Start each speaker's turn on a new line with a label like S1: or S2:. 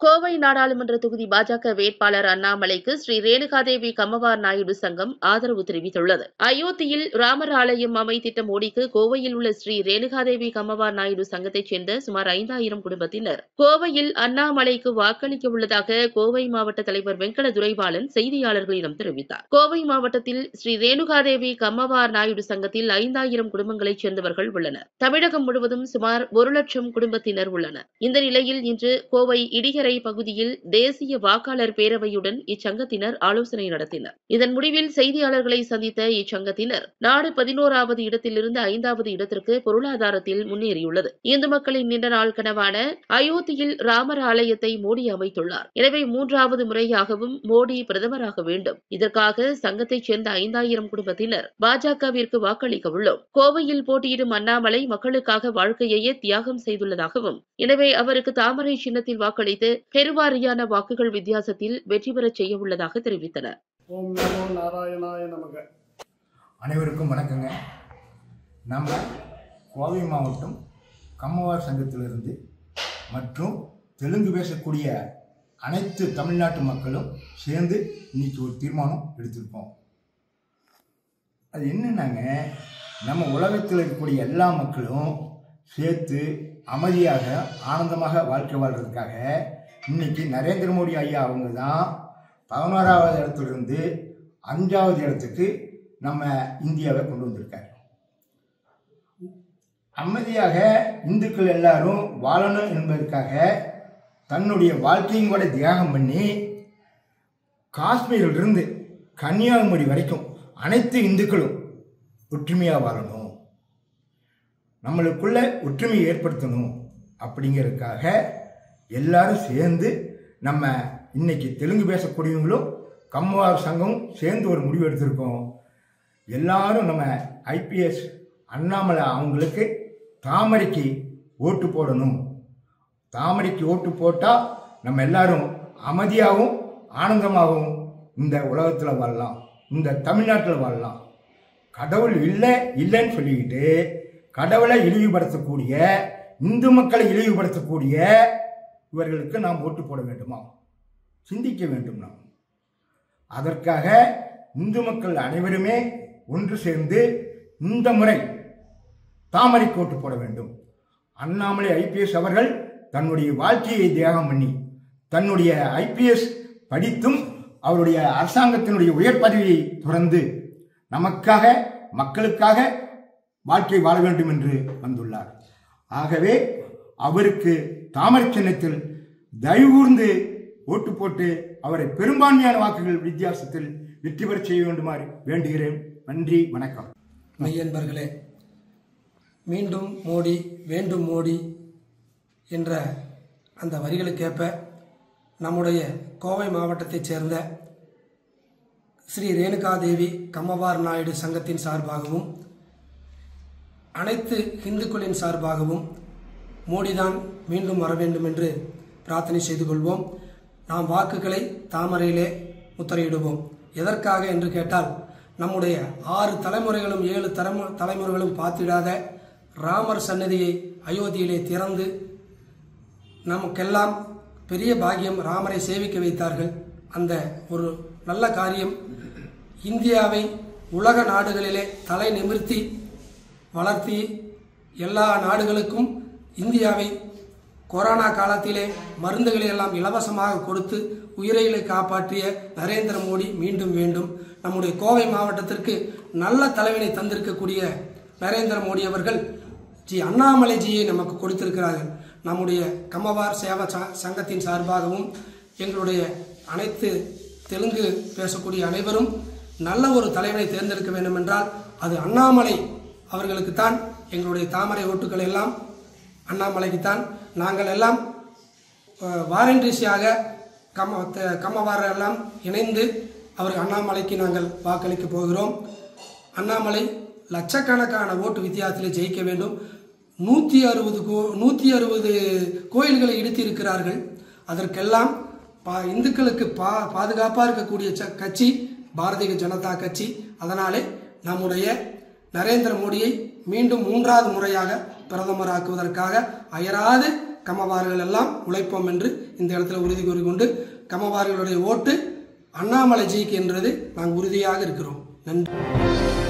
S1: கோவை நாடாளுமன்ற தொகுதி பாஜக வேட்பாளர் அண்ணாமலைக்கு ஸ்ரீ ரேணுகாதேவி கம்மவார் நாயுடு சங்கம் ஆதரவு தெரிவித்துள்ளது. அயோத்தியில் ராமர் ஆலயம் அமைத்திட்ட மோடிக்கு கோவையில் உள்ள ஸ்ரீ ரேணுகாதேவி கம்மவார் நாயுடு சங்கத்தைச் சேர்ந்த சுமார் 5000 குடும்பத்தினர் கோவையில் அண்ணாமலைக்கு வாக்களிக்க உள்ளதாக கோவை மாவட்ட தலைவர் வெங்கட துரைபாலன் செய்தியாளர்களிடம் தெரிவித்தார். கோவை மாவட்டத்தில் ஸ்ரீ ரேணுகாதேவி கம்மவார் நாயுடு சங்கத்தில் 5000 குடும்பங்களைச் சேர்ந்தவர்கள் உள்ளனர். தமிழகம் முழுவதும் சுமார் 1 லட்சம் குடும்பத்தினர் உள்ளனர். இந்த நிலையில் இன்று கோவை இடிகரை பகுதியில் தேசிய வாக்காளர் பேரவையுடன் இச்சங்கத்தினர் ஆலோசனை நடத்தினர். இதன் முடிவில் செய்தியாளர்களை சந்தித்த இச்சங்கத்தினர் நாடு 11வது இடத்திலிருந்து 5வது இடத்திற்கு பொருளாதாரத்தில் முன்னேறியுள்ளது. இந்து மக்களின் நீண்ட நாள் கனவான அயோத்தியில் ராமர் ஆலயத்தை மோடி அமைத்துள்ளார். எனவே 3வது முறையாகவும் மோடி பிரதமராக வேண்டும். இதற்காக சங்கத்தைச் சேர்ந்த 5000 குடும்பத்தினர் பாஜகவிற்கு வாக்களிக்க உள்ளோம். கோவையில் போட்டியிடும் அண்ணாமலை மக்களுக்காக வாழ்க்கையையே தியாகம் செய்துள்ளதாகவும், எனவே அவருக்கு தாமரை சின்னத்தில் வாக்களித்து பெருவாரியான வாக்குகள் வித்தியாசத்தில் வெற்றி பெறச் செய்ய உள்ளதாக தெரிவித்தனர்.
S2: ஓம் நமோ நாராயணாய நமக.
S3: அனைவருக்கும் வணக்கங்க. நம்ம கோவை மாவட்டம் கம்மவார் சங்கத்திலிருந்து மற்றும் தெலுங்கு பேசக்கூடிய அனைத்து தமிழ்நாட்டு மக்களும் சேர்ந்து இன்னைக்கு ஒரு தீர்மானம் எடுத்திருக்கோம். அது என்னன்னாங்க, நம்ம உலகத்தில் இருக்கக்கூடிய எல்லா மக்களும் சேர்த்து அமைதியாக ஆனந்தமாக வாழ்க்கை வாழ்றதுக்காக இன்னைக்கு நரேந்திர மோடி ஐயா அவங்க தான் 11வது இடத்துலேருந்து 5வது இடத்துக்கு நம்ம இந்தியாவை கொண்டு வந்திருக்காரு. அமைதியாக இந்துக்கள் எல்லாரும் வாழணும் என்பதற்காக தன்னுடைய வாழ்க்கையும் கூட தியாகம் பண்ணி காஷ்மீரிலிருந்து கன்னியாகுமரி வரைக்கும் அனைத்து இந்துக்களும் ஒற்றுமையாக வாழணும், நம்மளுக்குள்ள ஒற்றுமையை ஏற்படுத்தணும் அப்படிங்கிறதுக்காக எல்லாரும் சேர்ந்து நம்ம இன்னைக்கு தெலுங்கு பேசக்கூடியவங்களும் கம்மவார் சங்கமும் சேர்ந்து ஒரு முடிவு எடுத்திருக்கோம். எல்லாரும் நம்ம ஐபிஎஸ் அண்ணாமலை அவங்களுக்கு தாமரைக்கு ஓட்டு போடணும். தாமரைக்கு ஓட்டு போட்டால் நம்ம எல்லாரும் அமைதியாகவும் ஆனந்தமாகவும் இந்த உலகத்தில் வாழலாம், இந்த தமிழ்நாட்டில் வாழலாம். கடவுள் இல்லைன்னு சொல்லிக்கிட்டு கடவுளை இழிவுபடுத்தக்கூடிய, இந்து மக்களை இழிவுபடுத்தக்கூடிய இவர்களுக்கு நாம் ஓட்டு போட வேண்டுமா? சிந்திக்க வேண்டும். நாம் அதற்காக இந்து மக்கள் அனைவருமே ஒன்று சேர்ந்து இந்த முறை தாமரைக்கு ஓட்டு போட வேண்டும். அண்ணாமலை ஐபிஎஸ் அவர்கள் தன்னுடைய வாழ்க்கையை தியாகம் பண்ணி தன்னுடைய ஐபிஎஸ் படித்தும் அவருடைய அரசாங்கத்தினுடைய உயர் பதவியை துறந்து நமக்காக மக்களுக்காக வாழ்க்கை வாழ வேண்டும் என்று வந்துள்ளார். ஆகவே அவருக்கு தாமரை சின்னத்தில் தயவுகூர்ந்து ஓட்டு போட்டு அவரை பெரும்பான்மையான வாக்குகள் வித்தியாசத்தில் வெற்றி பெற செய்ய வேண்டுமாறு வேண்டுகிறேன். நன்றி, வணக்கம்.
S4: மெய்யன்பர்களே, மீண்டும் மோடி வேண்டும் மோடி என்ற அந்த வரிகளுக்கேற்ப நம்முடைய கோவை மாவட்டத்தைச் சேர்ந்த ஸ்ரீ ரேணுகாதேவி கம்மவார் நாயுடு சங்கத்தின் சார்பாகவும் அனைத்து இந்துக்களின் சார்பாகவும் மோடிதான் மீண்டும் வர வேண்டும் என்று பிரார்த்தனை செய்து கொள்வோம். நாம் வாக்குகளை தாமரையிலே முத்திரையிடுவோம். எதற்காக என்று கேட்டால், நம்முடைய 6 தலைமுறைகளும் 7 தலைமுறைகளும் பார்த்திடாத ராமர் சன்னதியை அயோத்தியிலே திறந்து நமக்கெல்லாம் பெரிய பாக்கியம், ராமரை சேவிக்க வைத்தார்கள். அந்த ஒரு நல்ல காரியம் இந்தியாவை உலக நாடுகளிலே தலை நிமிர்த்தி வளர்த்தி எல்லா நாடுகளுக்கும் இந்தியாவை கொரோனா காலத்திலே மருந்துகளை எல்லாம் இலவசமாக கொடுத்து உயிரைகளை காப்பாற்றிய நரேந்திர மோடி மீண்டும் வேண்டும். நம்முடைய கோவை மாவட்டத்திற்கு நல்ல தலைவனை தந்திருக்கக்கூடிய நரேந்திர மோடி அவர்கள் அண்ணாமலைஜியை நமக்கு கொடுத்திருக்கிறார்கள். நம்முடைய கம்மவார் சேவா சங்கத்தின் சார்பாகவும் எங்களுடைய அனைத்து தெலுங்கு பேசக்கூடிய அனைவரும் நல்ல ஒரு தலைவனை தேர்ந்தெடுக்க வேண்டும் என்றால் அது அண்ணாமலை அவர்களுக்குத்தான். எங்களுடைய தாமரை ஓட்டுக்கள் எல்லாம் அண்ணாமலைக்குத்தான். நாங்கள் எல்லாம் வாரண்டிஸியாக கம்மவார் எல்லாம் இணைந்து அவர் அண்ணாமலைக்கு நாங்கள் வாக்களிக்க போகிறோம். அண்ணாமலை லட்சக்கணக்கான ஓட்டு வித்தியாசத்தில் ஜெயிக்க வேண்டும். 160 கோயில்களை இடித்து இருக்கிறார்கள். அதற்கெல்லாம் இந்துக்களுக்கு பாதுகாப்பாக இருக்கக்கூடிய கட்சி பாரதிய ஜனதா கட்சி. அதனாலே நம்முடைய நரேந்திர மோடியை மீண்டும் 3வது முறையாக பிரதமராக்குவதற்காக அயராது கம்மவார்கள் எல்லாம் உழைப்போம் என்று இந்த இடத்துல உறுதி கூறிக்கொண்டு கம்மவார்களுடைய ஓட்டு அண்ணாமலை ஜிக்கு என்றது நாங்கள் உறுதியாக இருக்கிறோம். நன்றி.